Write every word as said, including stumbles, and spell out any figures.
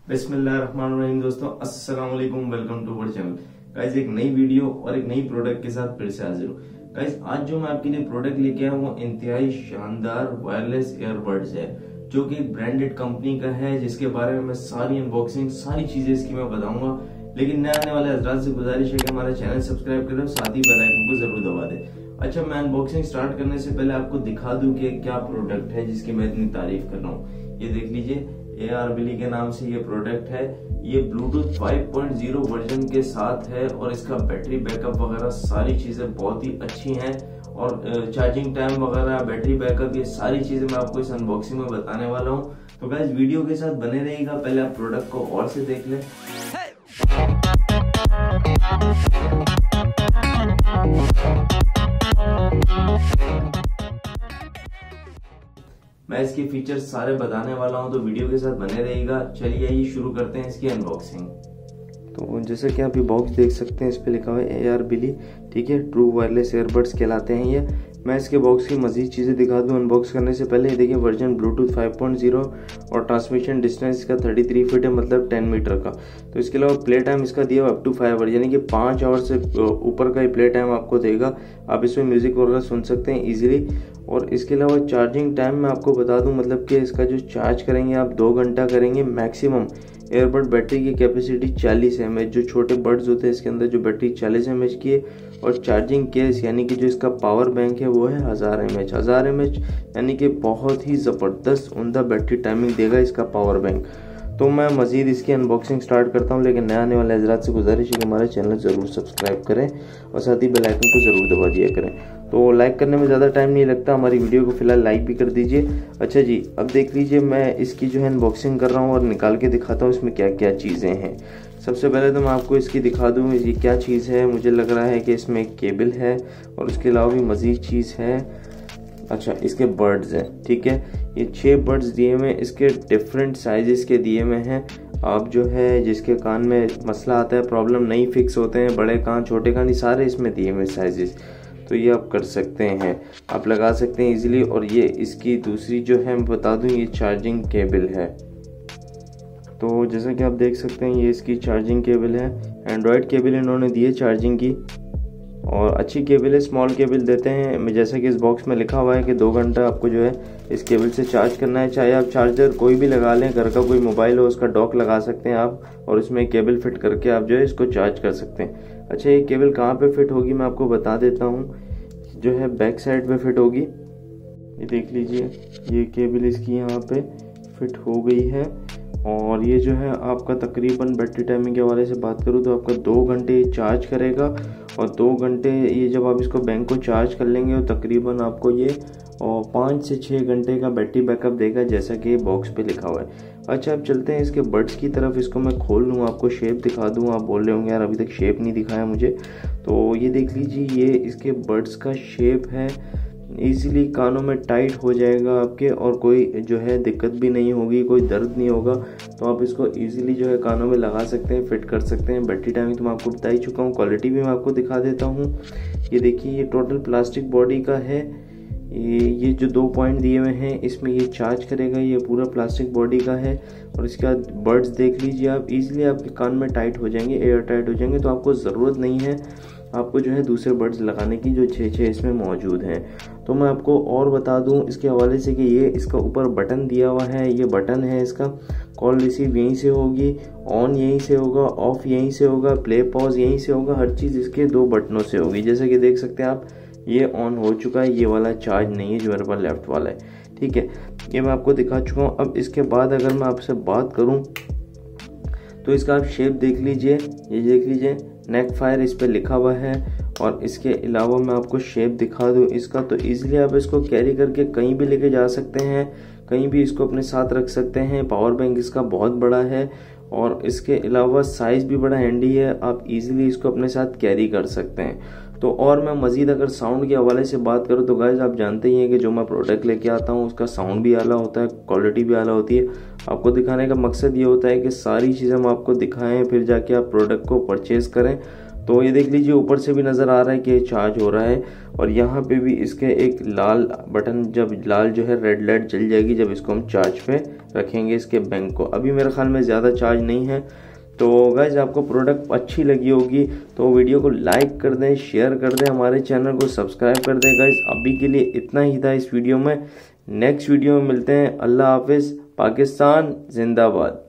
बिस्मिल्लाहिर्रहमानिर्रहीम। दोस्तों अस्सलाम वालेकुम, welcome to our channel. Guys एक नई वीडियो और एक नई प्रोडक्ट के साथ फिर से हाजिर हूँ। गाइस आज जो मैं आपके लिए प्रोडक्ट लेके आया हूँ वो इंतहाई शानदार वायरलेस ईयरबड्स है, जो कि एक ब्रांडेड कंपनी का है, जिसके बारे में मैं सारी अनबॉक्सिंग सारी चीजें इसकी मैं बताऊंगा। लेकिन नए आने वाले हजरात से गुजारिश है कि हमारा चैनल सब्सक्राइब करें और साथ ही बेल आइकन को जरूर दबा दें। अच्छा, मैं अनबॉक्सिंग स्टार्ट करने से पहले आपको दिखा दूं कि क्या प्रोडक्ट है जिसकी मैं इतनी तारीफ कर रहा हूँ। ये देख लीजिए, ये आरबिली के नाम से ये प्रोडक्ट है। ये Bluetooth five point zero version के साथ है और इसका बैटरी बैकअप वगैरह सारी चीजें बहुत ही अच्छी हैं और चार्जिंग टाइम वगैरह, बैटरी बैकअप, ये सारी चीजें मैं आपको इस अनबॉक्सिंग में बताने वाला हूँ। तो गाइस वीडियो के साथ बने रहिएगा। पहले आप प्रोडक्ट को और से देख लें। मैं इसके फीचर्स सारे बताने वाला हूं, तो वीडियो के साथ बने रहिएगा। चलिए आइए शुरू करते हैं इसकी अनबॉक्सिंग। तो जैसे कि आप ये बॉक्स देख सकते हैं, इस पे लिखा हुआ है आरबिली, ठीक है, ट्रू वायरलेस ईयरबड्स कहलाते हैं ये। मैं इसके बॉक्स की मजीद चीज़ें दिखा दूं अनबॉक्स करने से पहले। ये देखिए, version Bluetooth five point zero और ट्रांसमिशन डिस्टेंस इसका थर्टी थ्री फीट है, मतलब टेन मीटर का। तो इसके अलावा प्ले टाइम इसका दिया हुआ अप टू फाइव आवर, यानी कि पाँच आवर से ऊपर का ही प्ले टाइम आपको देगा। आप इसमें म्यूजिक वगैरह सुन सकते हैं इजीली। और इसके अलावा चार्जिंग टाइम मैं आपको बता दूं, मतलब कि इसका जो चार्ज करेंगे आप दो घंटा करेंगे मैक्सिमम। एयरबड बैटरी की कैपेसिटी चालीस एम एच, जो छोटे बड्स होते हैं इसके अंदर जो बैटरी चालीस एम एच की है। और चार्जिंग केस यानी कि जो इसका पावर बैंक है वो है हज़ार एम एच हज़ार एम एच यानी कि बहुत ही ज़बरदस्त उम्दा बैटरी टाइमिंग देगा इसका पावर बैंक। तो मैं मज़ीद इसकी अनबॉक्सिंग स्टार्ट करता हूं, लेकिन नए आने वाले हजरात से गुजारिश है कि हमारा चैनल ज़रूर सब्सक्राइब करें और साथ ही बेल आइकन को ज़रूर दबा दिया करें। तो लाइक करने में ज़्यादा टाइम नहीं लगता, हमारी वीडियो को फिलहाल लाइक भी कर दीजिए। अच्छा जी, अब देख लीजिए, मैं इसकी जो है अनबॉक्सिंग कर रहा हूँ और निकाल के दिखाता हूँ इसमें क्या क्या चीज़ें हैं। सबसे पहले तो मैं आपको इसकी दिखा दूँ ये क्या चीज़ है। मुझे लग रहा है कि इसमें एक केबल है और उसके अलावा भी मज़ीद चीज़ है। अच्छा, इसके बर्ड्स हैं, ठीक है, ये छः बर्ड्स दिए हुए हैं, इसके डिफरेंट साइजेस के दिए हुए हैं। आप जो है जिसके कान में मसला आता है, प्रॉब्लम नहीं फिक्स होते हैं, बड़े कान छोटे कान, ये सारे इसमें दिए हुए साइजेस। तो ये आप कर सकते हैं, आप लगा सकते हैं इजीली। और ये इसकी दूसरी जो है मैं बता दूं, ये चार्जिंग केबल है। तो जैसा कि आप देख सकते हैं, ये इसकी चार्जिंग केबल है। एंड्रॉयड केबल इन्होंने दी है चार्जिंग की, और अच्छी केबल है, स्मॉल केबल देते हैं। जैसा कि इस बॉक्स में लिखा हुआ है कि दो घंटा आपको जो है इस केबल से चार्ज करना है। चाहे आप चार्जर कोई भी लगा लें, घर का कोई मोबाइल हो उसका डॉक लगा सकते हैं आप, और उसमें केबल फिट करके आप जो है इसको चार्ज कर सकते हैं। अच्छा, ये केबल कहाँ पे फिट होगी मैं आपको बता देता हूँ, जो है बैक साइड पे फिट होगी। ये देख लीजिए, ये केबल इसकी यहाँ पे फिट हो गई है। और ये जो है आपका तकरीबन बैटरी टाइमिंग के हवाले से बात करूँ तो आपका दो घंटे चार्ज करेगा, और दो घंटे ये जब आप इसको बैंक को चार्ज कर लेंगे तो तकरीबन आपको ये और पाँच से छः घंटे का बैटरी बैकअप देगा, जैसा कि बॉक्स पे लिखा हुआ है। अच्छा, अब चलते हैं इसके बड्स की तरफ। इसको मैं खोल लूँ, आपको शेप दिखा दूँ। आप बोल रहे होंगे यार अभी तक शेप नहीं दिखाया मुझे। तो ये देख लीजिए, ये इसके बड्स का शेप है। इजीली कानों में टाइट हो जाएगा आपके, और कोई जो है दिक्कत भी नहीं होगी, कोई दर्द नहीं होगा। तो आप इसको इजीली जो है कानों में लगा सकते हैं, फिट कर सकते हैं। बैटरी टाइमिंग तो मैं आपको बता ही चुका हूँ, क्वालिटी भी मैं आपको दिखा देता हूँ। ये देखिए, ये टोटल प्लास्टिक बॉडी का है। ये ये जो दो पॉइंट दिए हुए हैं इसमें ये चार्ज करेगा, ये पूरा प्लास्टिक बॉडी का है। और इसके बाद बड्स देख लीजिए आप, इजीली आपके कान में टाइट हो जाएंगे, एयर टाइट हो जाएंगे। तो आपको ज़रूरत नहीं है आपको जो है दूसरे बड्स लगाने की, जो छः छः इसमें मौजूद हैं। तो मैं आपको और बता दूं इसके हवाले से कि ये इसका ऊपर बटन दिया हुआ है, ये बटन है इसका। कॉल रिसीव यहीं से होगी, ऑन यहीं से होगा, ऑफ यहीं से होगा, प्ले पॉज यहीं से होगा, हर चीज़ इसके दो बटनों से होगी। जैसे कि देख सकते हैं आप, ये ऑन हो चुका है, ये वाला चार्ज नहीं है जो मेरे पास लेफ्ट वाला है, ठीक है, ये मैं आपको दिखा चुका हूँ। अब इसके बाद अगर मैं आपसे बात करूँ तो इसका आप शेप देख लीजिए, ये देख लीजिए, नेक फायर इस पे लिखा हुआ है। और इसके अलावा मैं आपको शेप दिखा दूँ इसका, तो इजीली आप इसको कैरी करके कहीं भी लेके जा सकते हैं, कहीं भी इसको अपने साथ रख सकते हैं। पावर बैंक इसका बहुत बड़ा है, और इसके अलावा साइज़ भी बड़ा हैंडी है, आप इजीली इसको अपने साथ कैरी कर सकते हैं। तो और मैं मज़ीद अगर साउंड के हवाले से बात करूँ तो गाइस आप जानते ही हैं कि जो मैं प्रोडक्ट लेके आता हूँ उसका साउंड भी आला होता है, क्वालिटी भी आला होती है। आपको दिखाने का मकसद ये होता है कि सारी चीज़ें हम आपको दिखाएं, फिर जाके आप प्रोडक्ट को परचेज़ करें। तो ये देख लीजिए ऊपर से भी नज़र आ रहा है कि ये चार्ज हो रहा है, और यहाँ पे भी इसके एक लाल बटन, जब लाल जो है रेड लाइट जल जाएगी जब इसको हम चार्ज पे रखेंगे इसके बैंक को। अभी मेरे ख्याल में ज़्यादा चार्ज नहीं है। तो गाइज आपको प्रोडक्ट अच्छी लगी होगी तो वीडियो को लाइक कर दें, शेयर कर दें, हमारे चैनल को सब्सक्राइब कर दें। गाइज अभी के लिए इतना ही था इस वीडियो में। नेक्स्ट वीडियो में मिलते हैं। अल्लाह हाफिज़। पाकिस्तान जिंदाबाद।